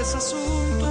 es asunto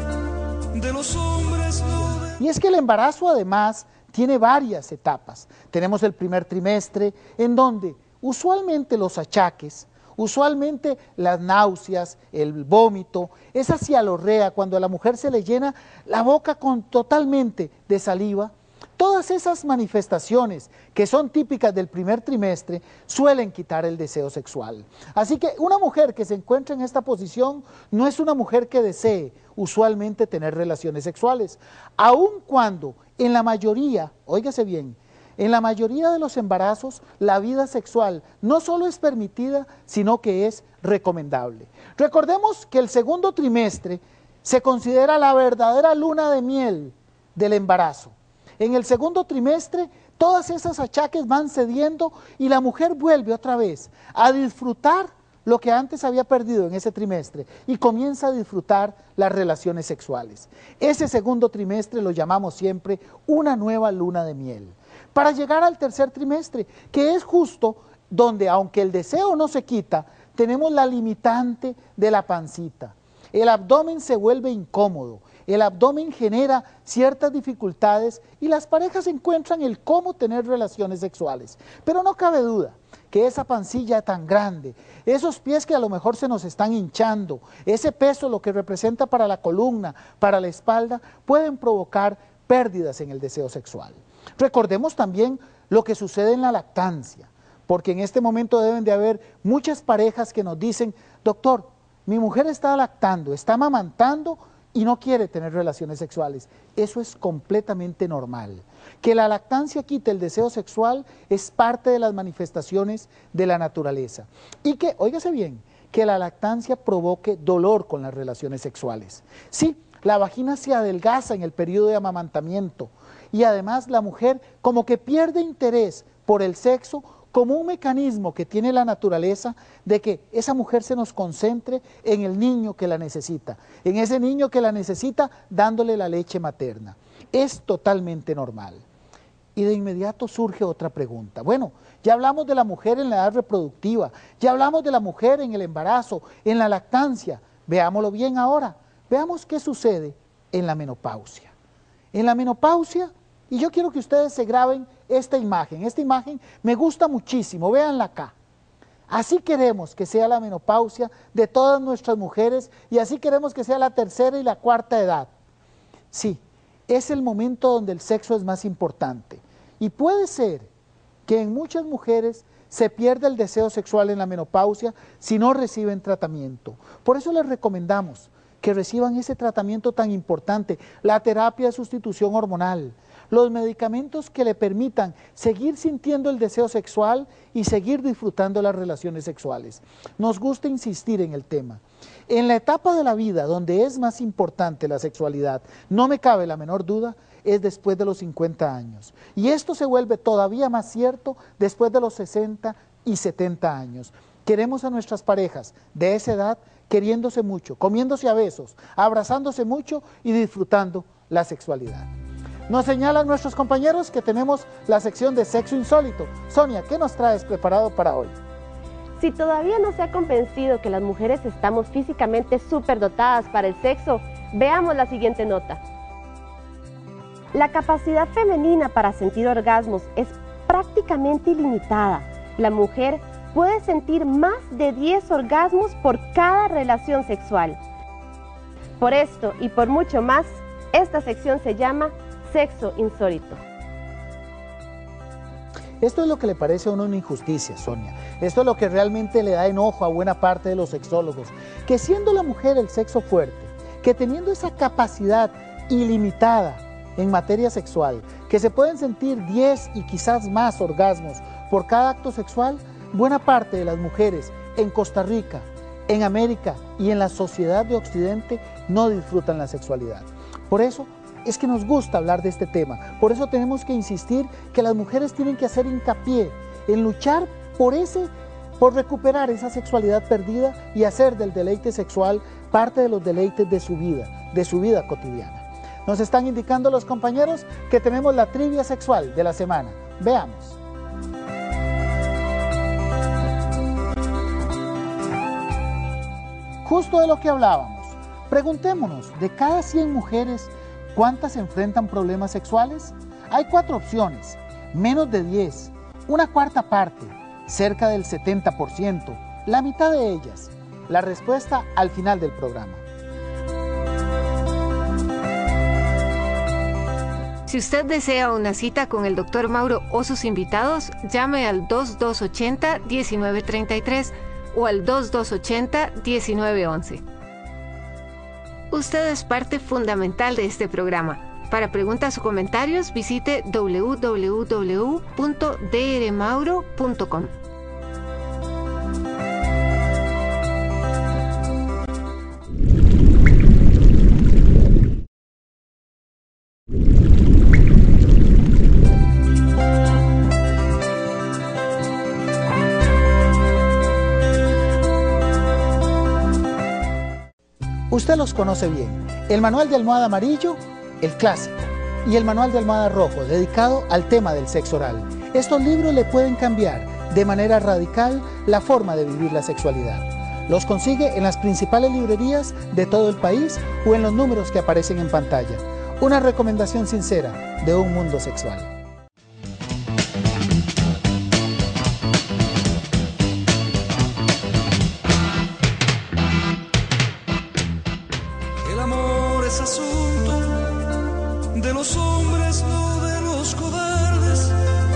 de los hombres, no de... Y es que el embarazo además tiene varias etapas. Tenemos el primer trimestre en donde usualmente los achaques, usualmente las náuseas, el vómito, esa cialorrea cuando a la mujer se le llena la boca totalmente de saliva, todas esas manifestaciones que son típicas del primer trimestre suelen quitar el deseo sexual. Así que una mujer que se encuentra en esta posición no es una mujer que desee usualmente tener relaciones sexuales, aun cuando en la mayoría, óigase bien, en la mayoría de los embarazos la vida sexual no solo es permitida, sino que es recomendable. Recordemos que el segundo trimestre se considera la verdadera luna de miel del embarazo. En el segundo trimestre, todas esas achaques van cediendo y la mujer vuelve otra vez a disfrutar lo que antes había perdido en ese trimestre y comienza a disfrutar las relaciones sexuales. Ese segundo trimestre lo llamamos siempre una nueva luna de miel. Para llegar al tercer trimestre, que es justo donde, aunque el deseo no se quita, tenemos la limitante de la pancita. El abdomen se vuelve incómodo. El abdomen genera ciertas dificultades y las parejas encuentran el cómo tener relaciones sexuales. Pero no cabe duda que esa pancilla tan grande, esos pies que a lo mejor se nos están hinchando, ese peso, lo que representa para la columna, para la espalda, pueden provocar pérdidas en el deseo sexual. Recordemos también lo que sucede en la lactancia, porque en este momento deben de haber muchas parejas que nos dicen, doctor, mi mujer está lactando, está amamantando, y no quiere tener relaciones sexuales. Eso es completamente normal. Que la lactancia quite el deseo sexual es parte de las manifestaciones de la naturaleza. Y que, óigase bien, que la lactancia provoque dolor con las relaciones sexuales. Sí, la vagina se adelgaza en el periodo de amamantamiento y además la mujer como que pierde interés por el sexo como un mecanismo que tiene la naturaleza de que esa mujer se nos concentre en el niño que la necesita, en ese niño que la necesita dándole la leche materna. Es totalmente normal. Y de inmediato surge otra pregunta. Bueno, ya hablamos de la mujer en la edad reproductiva, ya hablamos de la mujer en el embarazo, en la lactancia. Veámoslo bien ahora. Veamos qué sucede en la menopausia. En la menopausia, y yo quiero que ustedes se graben esta imagen me gusta muchísimo, véanla acá. Así queremos que sea la menopausia de todas nuestras mujeres y así queremos que sea la tercera y la cuarta edad. Sí, es el momento donde el sexo es más importante y puede ser que en muchas mujeres se pierda el deseo sexual en la menopausia si no reciben tratamiento. Por eso les recomendamos que reciban ese tratamiento tan importante, la terapia de sustitución hormonal, los medicamentos que le permitan seguir sintiendo el deseo sexual y seguir disfrutando las relaciones sexuales. Nos gusta insistir en el tema. En la etapa de la vida donde es más importante la sexualidad, no me cabe la menor duda, es después de los 50 años. Y esto se vuelve todavía más cierto después de los 60 y 70 años. Queremos a nuestras parejas de esa edad queriéndose mucho, comiéndose a besos, abrazándose mucho y disfrutando la sexualidad. Nos señalan nuestros compañeros que tenemos la sección de Sexo Insólito. Sonia, ¿qué nos traes preparado para hoy? Si todavía no se ha convencido que las mujeres estamos físicamente superdotadas para el sexo, veamos la siguiente nota. La capacidad femenina para sentir orgasmos es prácticamente ilimitada. La mujer puede sentir más de 10 orgasmos por cada relación sexual. Por esto y por mucho más, esta sección se llama Sexo Insólito. Esto es lo que le parece a uno una injusticia, Sonia. Esto es lo que realmente le da enojo a buena parte de los sexólogos. Que siendo la mujer el sexo fuerte, que teniendo esa capacidad ilimitada en materia sexual, que se pueden sentir 10 y quizás más orgasmos por cada acto sexual, buena parte de las mujeres en Costa Rica, en América y en la sociedad de Occidente no disfrutan la sexualidad. Por eso es que nos gusta hablar de este tema, por eso tenemos que insistir que las mujeres tienen que hacer hincapié en luchar por recuperar esa sexualidad perdida y hacer del deleite sexual parte de los deleites de su vida cotidiana. Nos están indicando los compañeros que tenemos la trivia sexual de la semana. Veamos. Justo de lo que hablábamos. Preguntémonos, de cada 100 mujeres, ¿cuántas enfrentan problemas sexuales? Hay 4 opciones: menos de 10, una cuarta parte, cerca del 70%, la mitad de ellas. La respuesta al final del programa. Si usted desea una cita con el Dr. Mauro o sus invitados, llame al 2280-1933 o al 2280-1911. Usted es parte fundamental de este programa. Para preguntas o comentarios, visite www.drmauro.com. Usted los conoce bien: el manual de almohada amarillo, el clásico, y el manual de almohada rojo, dedicado al tema del sexo oral. Estos libros le pueden cambiar de manera radical la forma de vivir la sexualidad. Los consigue en las principales librerías de todo el país o en los números que aparecen en pantalla. Una recomendación sincera de un mundo sexual. El amor es asunto de los hombres, no de los cobardes.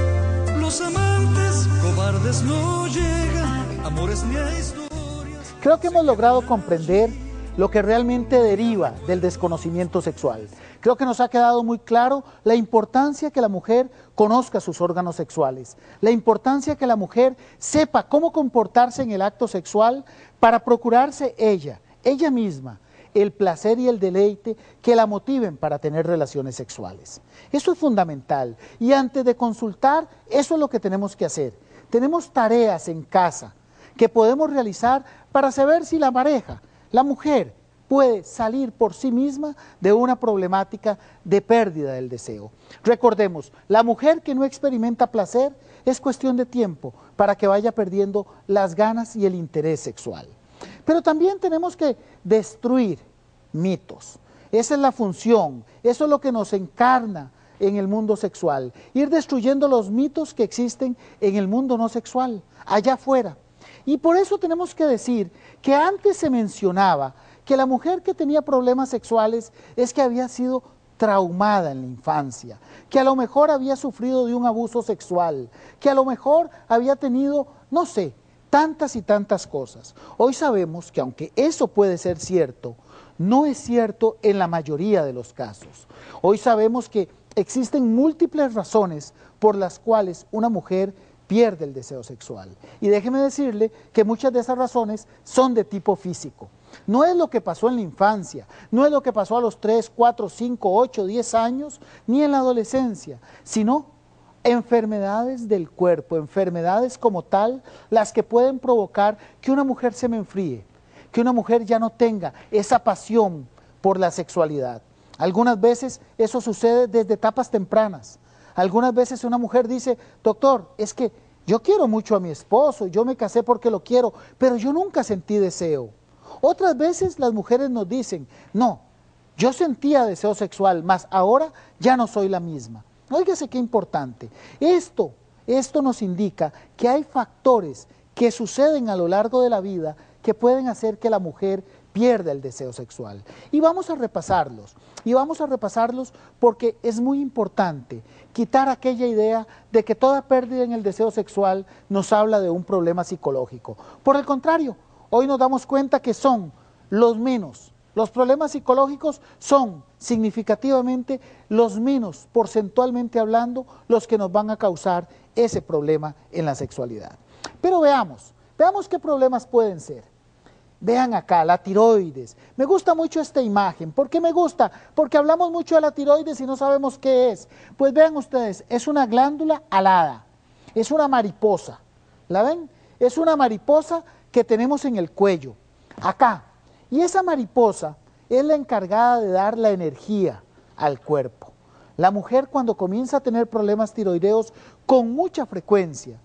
Los amantes cobardes no llegan, amores ni a historias. Creo que hemos logrado comprender lo que realmente deriva del desconocimiento sexual. Creo que nos ha quedado muy claro la importancia que la mujer conozca sus órganos sexuales, la importancia que la mujer sepa cómo comportarse en el acto sexual para procurarse ella misma, el placer y el deleite que la motiven para tener relaciones sexuales. Eso es fundamental, y antes de consultar, eso es lo que tenemos que hacer. Tenemos tareas en casa que podemos realizar para saber si la pareja, la mujer, puede salir por sí misma de una problemática de pérdida del deseo. Recordemos, la mujer que no experimenta placer es cuestión de tiempo para que vaya perdiendo las ganas y el interés sexual. Pero también tenemos que destruir mitos. Esa es la función, eso es lo que nos encarna en el mundo sexual. Ir destruyendo los mitos que existen en el mundo no sexual, allá afuera. Y por eso tenemos que decir que antes se mencionaba que la mujer que tenía problemas sexuales es que había sido traumada en la infancia, que a lo mejor había sufrido de un abuso sexual, que a lo mejor había tenido, no sé, tantas y tantas cosas. Hoy sabemos que aunque eso puede ser cierto, no es cierto en la mayoría de los casos. Hoy sabemos que existen múltiples razones por las cuales una mujer pierde el deseo sexual. Y déjeme decirle que muchas de esas razones son de tipo físico. No es lo que pasó en la infancia, no es lo que pasó a los 3, 4, 5, 8, 10 años, ni en la adolescencia, sino enfermedades del cuerpo, enfermedades como tal, las que pueden provocar que una mujer se me enfríe, que una mujer ya no tenga esa pasión por la sexualidad. Algunas veces eso sucede desde etapas tempranas. Algunas veces una mujer dice: doctor, es que yo quiero mucho a mi esposo, yo me casé porque lo quiero, pero yo nunca sentí deseo. Otras veces las mujeres nos dicen: no, yo sentía deseo sexual, mas ahora ya no soy la misma. Óigase qué importante. Esto nos indica que hay factores que suceden a lo largo de la vida que pueden hacer que la mujer pierda el deseo sexual. Y vamos a repasarlos. Y vamos a repasarlos porque es muy importante quitar aquella idea de que toda pérdida en el deseo sexual nos habla de un problema psicológico. Por el contrario, hoy nos damos cuenta que son los menos. Los problemas psicológicos son significativamente los menos, porcentualmente hablando, los que nos van a causar ese problema en la sexualidad. Pero veamos qué problemas pueden ser. Vean acá, la tiroides. Me gusta mucho esta imagen. ¿Por qué me gusta? Porque hablamos mucho de la tiroides y no sabemos qué es. Pues vean ustedes, es una glándula alada, es una mariposa. ¿La ven? Es una mariposa que tenemos en el cuello, acá. Y esa mariposa es la encargada de dar la energía al cuerpo. La mujer, cuando comienza a tener problemas tiroideos con mucha frecuencia,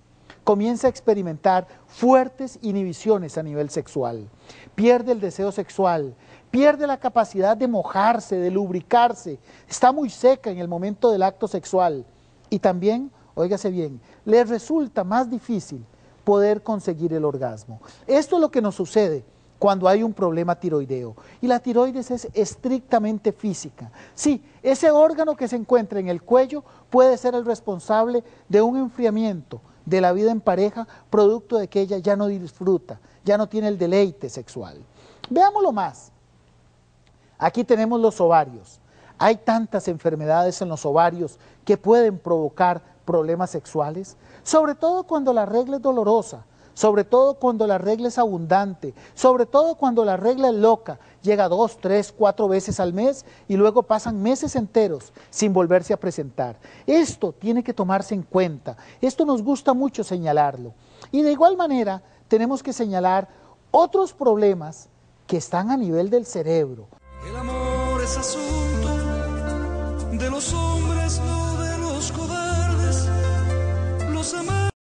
comienza a experimentar fuertes inhibiciones a nivel sexual, pierde el deseo sexual, pierde la capacidad de mojarse, de lubricarse, está muy seca en el momento del acto sexual y también, óigase bien, le resulta más difícil poder conseguir el orgasmo. Esto es lo que nos sucede cuando hay un problema tiroideo. Y la tiroides es estrictamente física. Sí, ese órgano que se encuentra en el cuello puede ser el responsable de un enfriamiento de la vida en pareja, producto de que ella ya no disfruta, ya no tiene el deleite sexual. Veámoslo más. Aquí tenemos los ovarios. Hay tantas enfermedades en los ovarios que pueden provocar problemas sexuales, sobre todo cuando la regla es dolorosa, sobre todo cuando la regla es abundante, sobre todo cuando la regla es loca, llega 2, 3, 4 veces al mes y luego pasan meses enteros sin volverse a presentar. Esto tiene que tomarse en cuenta, esto nos gusta mucho señalarlo. Y de igual manera tenemos que señalar otros problemas que están a nivel del cerebro. El amor es asunto de los hombres, no